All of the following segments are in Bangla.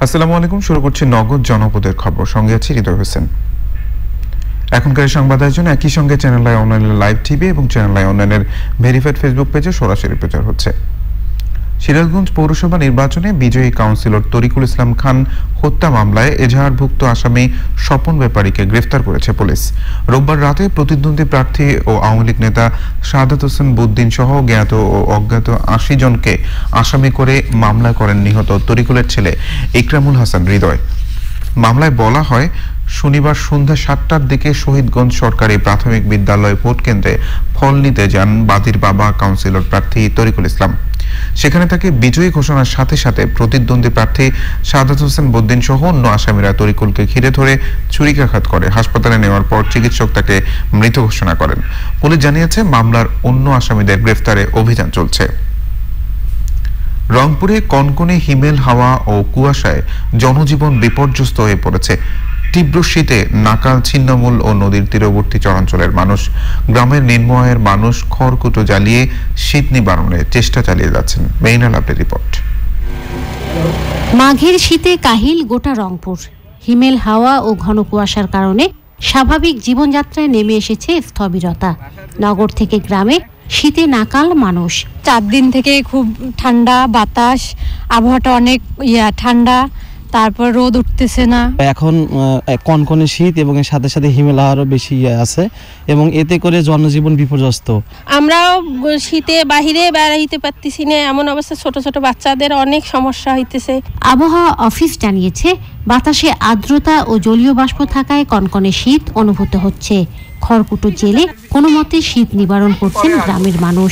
আসসালামু আলাইকুম। শুরু করছি নগদ জনপদের খবর, সঙ্গে আছি হৃদয় হোসেন। এখনকার সংবাদ আয়োজন একই সঙ্গে চ্যানেল আই অনলাইনের লাইভ টিভি এবং চ্যানেল আই অনলাইনের ভেরিফাইড ফেসবুক পেজে সরাসরি প্রচার হচ্ছে। সিরাজগঞ্জ পৌরসভা নির্বাচনে বিজয়ী কাউন্সিলর তরিকুল ইসলাম খান হত্যা মামলায় এজাহারভুক্ত আসামি স্বপন ব্যাপারীকে গ্রেফতার করেছে পুলিশ। রোববার রাতে প্রতিদ্বন্দ্বী প্রার্থী ও আওয়ামী লীগ নেতা শাহাদাত হোসেন বুদ্দিন সহ জ্ঞাত ও অজ্ঞাত ৮০ জনকে আসামি করে মামলা করেন নিহত তরিকুলের ছেলে ইকরামুল হাসান হৃদয়। মামলায় বলা হয়, শনিবার সন্ধ্যা ৭টার দিকে শহীদগঞ্জ সরকারি প্রাথমিক বিদ্যালয় ভোট কেন্দ্রে ফল নিতে যান বাদীর বাবা কাউন্সিলর প্রার্থী তরিকুল ইসলাম। সেখানে তাকে বিজয়ী ঘোষণার সাথে সাথে প্রতিদ্বন্দ্বী প্রার্থী শাহাদাত হোসেন বুদ্দিন সহ অন্য আসামিরা তরিকুলকে ঘিরে ধরে ছুরিকাঘাত করে হাসপাতালে নেওয়ার পর চিকিৎসক তাকে মৃত ঘোষণা করেন। পুলিশ জানিয়েছে, মামলার অন্য আসামিদের গ্রেফতারে অভিযান চলছে। রংপুরে কনকনে হিমেল হাওয়া ও কুয়াশায় জনজীবন বিপর্যস্ত হয়ে পড়েছে। তীব্র শীতে নাকাল, ছিন্নমূল ও নদীর তীরবর্তী চরাঞ্চলের মানুষ, গ্রামের নিম্ন আয়ের মানুষ খড়কুটো জ্বালিয়ে শীত নিবারণের চেষ্টা চালিয়ে যাচ্ছেন। মেইনা লাভের রিপোর্ট। মাঘের শীতে কাহিল গোটা রংপুর। হিমেল হাওয়া ও ঘন কুয়াশার কারণে স্বাভাবিক জীবনযাত্রায় নেমে এসেছে স্থবিরতা। নগর থেকে গ্রামে শীতে নাকাল মানুষ। 4 দিন থেকে খুব ঠান্ডা বাতাস, আবহাওয়াটা অনেক ঠান্ডা, তারপর রোদ উঠতেছে না। এখন কনকনে শীত এবং এর সাথে সাথে হিমেল হাওয়ারও বেশি আছে এবং এতে করে জনজীবন বিপর্যস্ত। আমরাও শীতে বাহিরে বেড়াইতে পারতেছি না, এমন অবস্থা ছোট ছোট বাচ্চাদের অনেক সমস্যা হইতেছে। আবহাওয়া অফিস জানিয়েছে, বাতাসে আর্দ্রতা ও জলীয় বাষ্প থাকায় কনকনে শীত অনুভূত হচ্ছে। খড়কুটো জেলে কোনো মতে শীত নিবারণ করছেন গ্রামের মানুষ।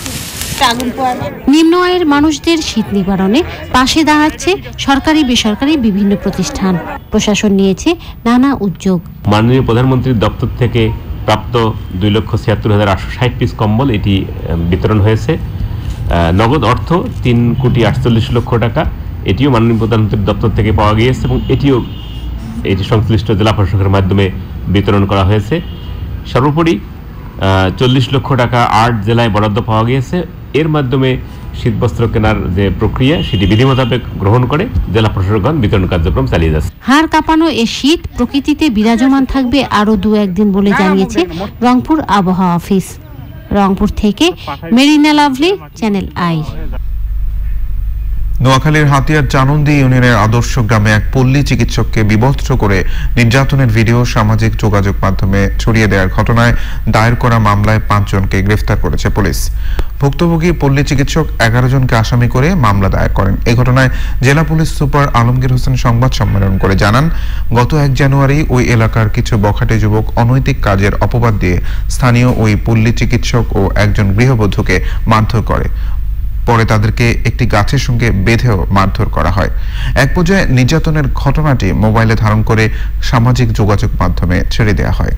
নিম্ন আয়ের মানুষদের শীত নিবারণে পাশে দাঁড়াচ্ছে সরকারি বেসরকারি বিভিন্ন প্রতিষ্ঠান। প্রশাসন নিয়েছে নানা উদ্যোগ। মাননীয় প্রধানমন্ত্রীর দপ্তর থেকে প্রাপ্ত 2,76,860 পিস কম্বল এটি বিতরণ হয়েছে। নগদ অর্থ 3,48,00,000 টাকা, এটিও মাননীয় প্রধানমন্ত্রীর দপ্তর থেকে পাওয়া গিয়েছে এবং এটি সংশ্লিষ্ট জেলা প্রশাসকের মাধ্যমে বিতরণ করা হয়েছে। সর্বোপরি 40 লক্ষ টাকা 8 জেলায় বরাদ্দ পাওয়া গিয়েছে। এর মাধ্যমে শীতবস্ত্র কেনার যে প্রক্রিয়া সেটি বিধি মোতাবেক গ্রহণ করে জেলা প্রশাসকগণ বিতরণ কার্যক্রম চালিয়ে যাচ্ছে। হাড় কাঁপানো এ শীত প্রকৃতিতে বিরাজমান থাকবে আরো 2-1 দিন বলে জানিয়েছে রংপুর আবহাওয়া অফিস। রংপুর থেকে মেরিনা লাভলি, চ্যানেল আই। নোয়াখালীর হাতিয়ার চানন্দি ইউনিয়নের আদর্শ গ্রামে এক পল্লী চিকিৎসককে বিভৎস করে নির্যাতনের ভিডিও সামাজিক যোগাযোগ মাধ্যমে ছড়িয়ে দেওয়ার ঘটনায় দায়ের করা মামলায় 5 জনকে গ্রেফতার করেছে পুলিশ। ভুক্তভোগী পল্লী চিকিৎসক 11 জনকে আসামি করে মামলা দায়ের করেন। এই ঘটনায় জেলা পুলিশ সুপার আলমগীর হোসেন সংবাদ সম্মেলন করে জানান, গত 1 জানুয়ারি ওই এলাকার কিছু বখাটে যুবক অনৈতিক কাজের অপবাদ দিয়ে স্থানীয় ওই পল্লী চিকিৎসক ও একজন গৃহবধূকে মারধর করে। পরে তাদেরকে একটি গাছের সঙ্গে বেঁধেও মারধর করা হয়। এক পর্যায়ে নির্যাতনের ঘটনাটি মোবাইলে ধারণ করে সামাজিক যোগাযোগ মাধ্যমে ছেড়ে দেওয়া হয়।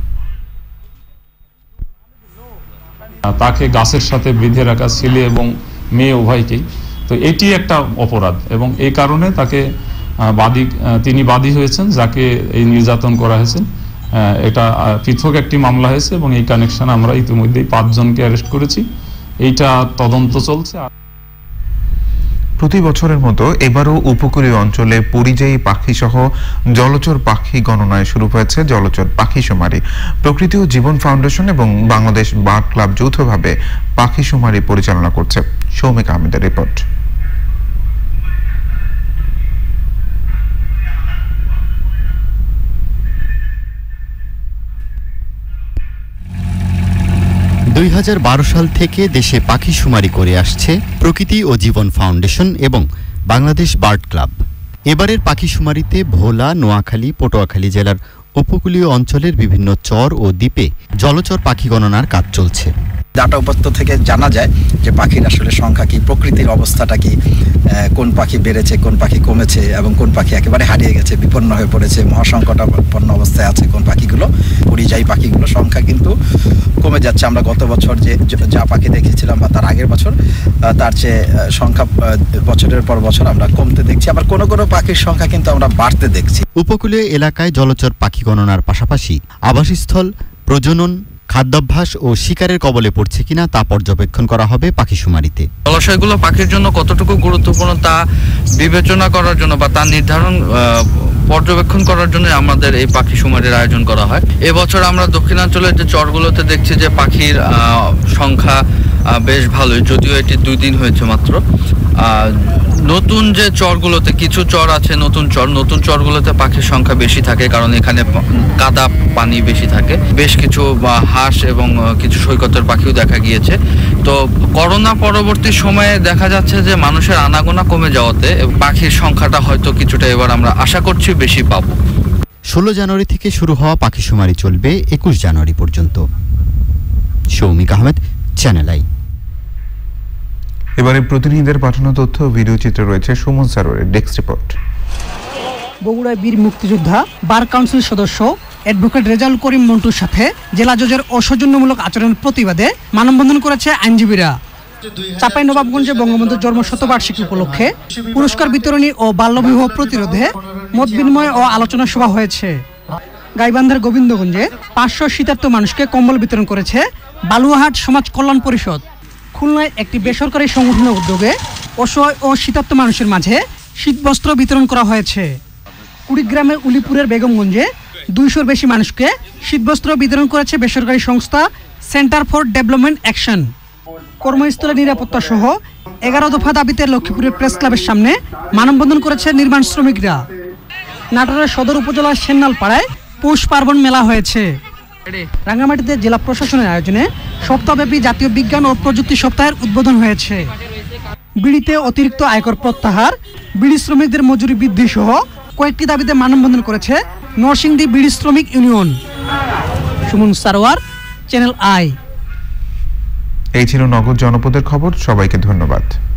তাকে গাছের সাথে বেঁধে রাখা ছেলে এবং মেয়ে উভয়কেই, তো এটি একটা অপরাধ এবং এই কারণে তাকে তিনি বাদী হয়েছেন, যাকে এই নির্যাতন করা হয়েছে। এটা পৃথক একটি মামলা হয়েছে এবং এই কানেকশনে আমরা ইতিমধ্যেই 5 জনকে অ্যারেস্ট করেছি। এইটা তদন্ত চলছে। প্রতি বছরের মতো এবারও উপকূলীয় অঞ্চলে পরিযায়ী পাখি সহ জলচর পাখি গণনায় শুরু হয়েছে জলচর পাখি শুমারি। প্রকৃতি ও জীবন ফাউন্ডেশন এবং বাংলাদেশ বার্ড ক্লাব যৌথভাবে পাখি শুমারি পরিচালনা করছে। সৌমিক আহমেদের রিপোর্ট। 2012 সাল থেকে দেশে পাখি শুমারি করে আসছে প্রকৃতি ও জীবন ফাউন্ডেশন এবং বাংলাদেশ বার্ড ক্লাব। এবারের পাখি শুমারিতে ভোলা, নোয়াখালী, পটুয়াখালী জেলার উপকূলীয় অঞ্চলের বিভিন্ন চর ও দ্বীপে জলচর পাখি গণনার কাজ চলছে। ডাটা উপত্য থেকে জানা যায় যে পাখির আসলে সংখ্যা কি, প্রকৃতির অবস্থাটা কি, কোন পাখি বেড়েছে, কোন পাখি কমেছে এবং কোন পাখি একেবারে হারিয়ে গেছে, বিপন্ন হয়ে পড়েছে, মহাসংকটাপন্ন অবস্থায় আছে কোন পাখিগুলো। পরিযায়ী পাখিগুলো সংখ্যা কিন্তু কমে যাচ্ছে। আমরা গত বছর যা পাখি দেখেছিলাম বা তার আগের বছর তার চেয়ে সংখ্যা বছরের পর বছর আমরা কমতে দেখছি, আবার কোনো কোনো পাখির সংখ্যা কিন্তু আমরা বাড়তে দেখছি। উপকূলীয় এলাকায় জলচর পাখি গণনার পাশাপাশি আবাসস্থল, প্রজনন, খাদ্যাভ্যাস ও শিকারের কবলে পড়ছে কিনা তা পর্যবেক্ষণ করা হবে পাখিশুমারিতে। জলাশয়গুলো পাখির জন্য কতটুকু গুরুত্বপূর্ণ তা বিবেচনা করার জন্য বা তা নির্ধারণ পর্যবেক্ষণ করার জন্য আমাদের এই পাখিশুমারির আয়োজন করা হয়। এবছর আমরা দক্ষিণাঞ্চলের যে চরগুলোতে দেখছি যে পাখির সংখ্যা বেশ ভালোই, যদিও এটি 2 দিন হয়েছে মাত্র। নতুন যে চরগুলোতে কিছু চর আছে, নতুন চরগুলোতে পাখির সংখ্যা বেশি থাকে, কারণ এখানে কাদা পানি বেশি থাকে। বেশ কিছু হাঁস এবং কিছু সৈকতের পাখিও দেখা গিয়েছে। তো করোনা পরবর্তী সময়ে দেখা যাচ্ছে যে মানুষের আনাগোনা কমে যাওয়াতে পাখির সংখ্যাটা হয়তো কিছুটা এবার আমরা আশা করছি বেশি পাবো। 16 জানুয়ারি থেকে শুরু হওয়া পাখিশুমারি চলবে 21 জানুয়ারি পর্যন্ত। Soumik Ahmed, Channel I. এবারে প্রতিনিধিদের পাঠানো তথ্য ও ভিডিও চিত্র রয়েছে সুমন সারোয়ারের ডেস্ক রিপোর্ট। বগুড়ায় বীর মুক্তিযোদ্ধা বার কাউন্সিল সদস্য অ্যাডভোকেট রেজাউল করিম মন্টুর সাথে জেলা জজের অসৌজন্যমূলক আচরণের প্রতিবাদে মানববন্ধন করেছে আইনজীবীরা। চাঁপাইনবাবগঞ্জে বঙ্গবন্ধুর জন্ম শতবার্ষিকী উপলক্ষে পুরস্কার বিতরণী ও বাল্যবিবাহ প্রতিরোধে মত বিনিময় ও আলোচনা সভা হয়েছে। গাইবান্ধার গোবিন্দগঞ্জে 500 শীতার্ত মানুষকে কম্বল বিতরণ করেছে বালুয়াহাট সমাজ কল্যাণ পরিষদ। খুলনায় একটি বেসরকারি সংগঠনের উদ্যোগে অসহায় ও শীতার্ত মানুষের মাঝে শীতবস্ত্র বিতরণ করা হয়েছে। কুড়িগ্রামের উলিপুরের বেগমগঞ্জে 200-র বেশি মানুষকে শীতবস্ত্র বিতরণ করেছে বেসরকারি সংস্থা সেন্টার ফর ডেভেলপমেন্ট অ্যাকশন। কর্মস্থলে নিরাপত্তা সহ 11 দফা দাবিতে লক্ষ্মীপুরের প্রেস ক্লাবের সামনে মানববন্ধন করেছে নির্মাণ শ্রমিকরা। নাটোরের সদর উপজেলার সেন্নালপাড়ায় পৌষ পার্বণ মেলা হয়েছে। রাঙ্গামাটিতে জেলা প্রশাসনের আয়োজনে সপ্তাহব্যাপী জাতীয় বিজ্ঞান ও প্রযুক্তি সপ্তাহের উদ্বোধন হয়েছে। বিড়িতে অতিরিক্ত আয়কর প্রত্যাহার, বিড়ি শ্রমিকদের মজুরি বৃদ্ধি সহ কয়েকটি দাবিতে মানববন্ধন করেছে নরসিংদী বিড়ি শ্রমিক union. Sumon Sarwar, Channel I. এই ছিল নগর জনপদের খবর। সবাইকে ধন্যবাদ।